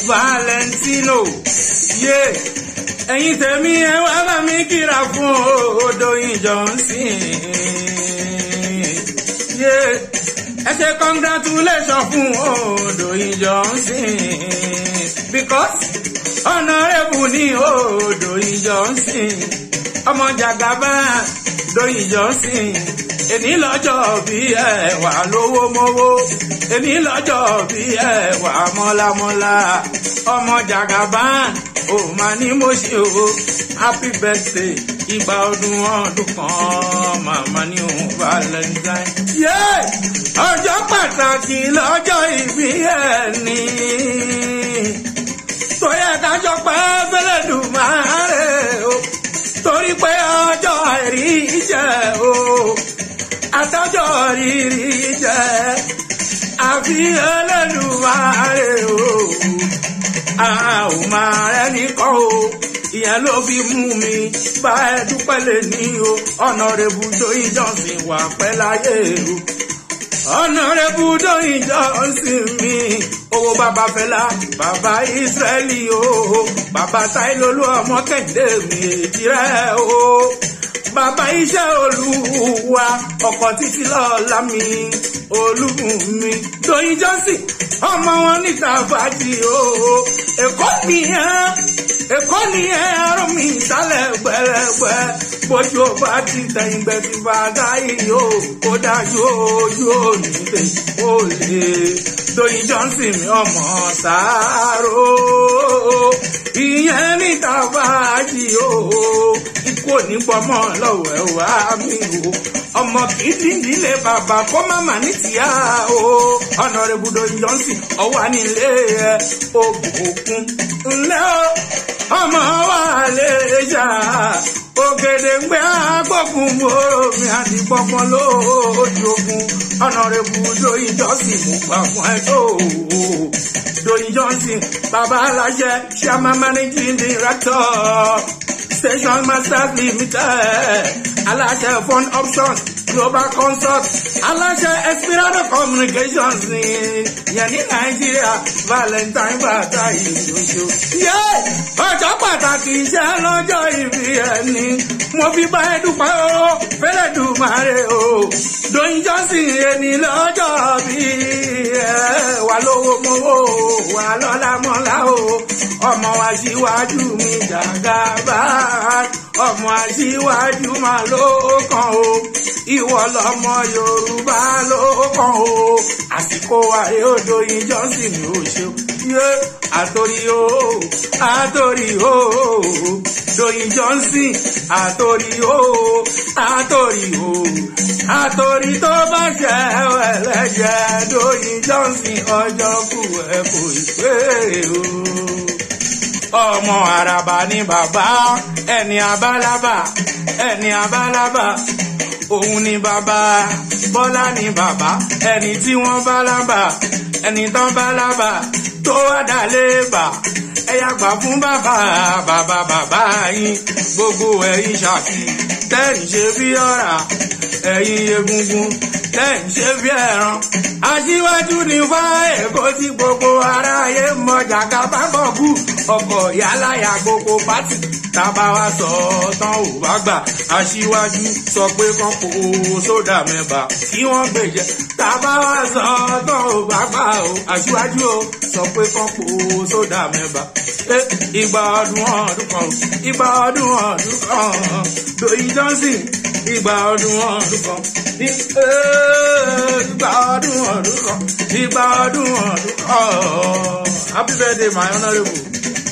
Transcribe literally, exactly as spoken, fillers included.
Valentino yé ẹ̀yin tèmi ẹ wá bá mi kíra fún Doyin Johnson yé ẹ ṣe congratulation fún Doyin Johnson because honorable ni Doyin Johnson ọmọ Jagaba Doyin Johnson èní lọ́jọ́ bí ẹ wà lówó mọ́wó èní lọ́jọ́ bí ẹ wà mọ́lámọ́lá ọmọ Jagaba ó máa ní mo ṣe o happy birthday ìgbà ọdún ọdún kan màmá ní òun Valentine. yé ọjọ́ pàtàkì lọ́jọ́ ìbí ẹni tó yẹ ká jọ pé fẹ́lẹ́dùmarè o torí pé ọjọ́ àìrí jẹ́ o àtọ́jọ́ rírí jẹ́ àfi Ẹlẹ́dùmarè o a ò máa rẹ́ni kọ́ o ìyẹn ló fi mú mi bá ẹ dúpẹ́ lè ní o Honorable Doyin Johnson wà pẹ́ láyé o Honorable Doyin Johnson mi owó bàbá Fẹlá bàbá Israeli o bàbá Táílólú ọmọ Kẹ́hìndé mi èjì rẹ̀ o bàbá iṣẹ́ Olúwa ọkọ̀ títí lọ́la mi Olúbùnmi Doyin Johnson ọmọ wọn níta fàájì o Èkó nìyẹn Èkó nìyẹn arọ mi ìsàlẹ̀ gbẹ̀rẹ̀gbẹ̀ bójú bá ti tẹ̀yìn gbẹ̀ ti bá dáyé o kó dájú ojú òní lè ó lè Doyin Johnson mi ọmọ Sàárò ìyẹn níta fàájì o ikú òní gbọmọ lọ́wọ́ ẹ wá mi o ọmọ kìí nílé bàbá kó màmá ní tìyá o Honorable Doyin Johnson ọwọ́ nílé ẹ ògùn ńlẹ́ o ọmọ wa lè jà ògèdè ń gbé agbógun mòrò mi àti pọpọ lójú ogun Honorable Doyin Johnson mo gbà fún ẹ tó Doyin Johnson bàbá aláṣẹ chairman managing director Station Masters Limited aláṣẹ fund options global consult aláṣẹ Esperado communications ní yẹn ní Nàìjíríà Valentine bàtà ìṣoṣo. yé ọjọ́ pàtàkì iṣẹ́ lọ́jọ́ ìbí ẹni mo fi bá ẹ dúpẹ́ o fẹ́lẹ́dùmarè o Doyin Johnson ẹni lọ́jọ́ bí ẹ wà lówó mọ́wó wà lọ́lá mọ́lá o ọmọ aṣíwájú mi Jagaba ọmọ aṣíwájú máa ló kàn o ìwọ lọmọ Yorùbá ló kàn o àsìkò àrẹ o Doyin Johnson ló ṣe yé àtòrí o àtòrí o Doyin Johnson àtòrí o àtòrí o àtòrí tó bá ṣe ẹlẹ́jẹ̀ Doyin Johnson ọjọ́ kù ẹ̀ kò ìpè o ọmọ Àràbà ni bàbá ẹni abálábà ẹni abálábà òun ni bàbá Bọ́lá ni bàbá ẹni tí wọ́n bá lábà ẹni tán bá lábà tó wá dálé bà ẹ̀yà gbà fún bàbá bàbá bàbá yín gbogbo ẹ̀yin Ṣàkí tẹ́yìn ṣe bí ọ̀rà ẹ̀yin Egungun tẹ́yìn ṣe bí ẹran aṣíwájú ní fá Èkó tí gbogbo aráyé mọ Jagaba bọ̀gù ọkọ̀ yálàyà gbogbo pátì tábà wá sọ tán ò bá gbà aṣíwájú sọ pé kán kó sódà mẹ́bà kí wọ́n gbèjẹ tábà wá sọ tán ò bá gbà o aṣíwájú o sọ pé kán kó sódà mẹ́bà ìgbà ọdún ọdún kan ìgbà ọdún ọdún kan Doyin Johnson ìgbà ọdún ọdún kan ìgbà ọdún ọdún kan ìgbà ọdún ọdún kan happy birthday my honourable.